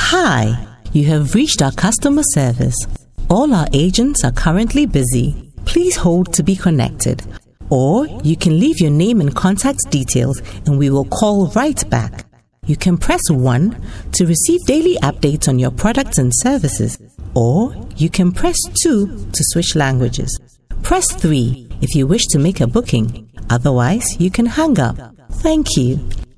Hi, you have reached our customer service. All our agents are currently busy. Please hold to be connected. Or you can leave your name and contact details and we will call right back. You can press 1 to receive daily updates on your products and services. Or you can press 2 to switch languages. Press 3 if you wish to make a booking. Otherwise, you can hang up. Thank you.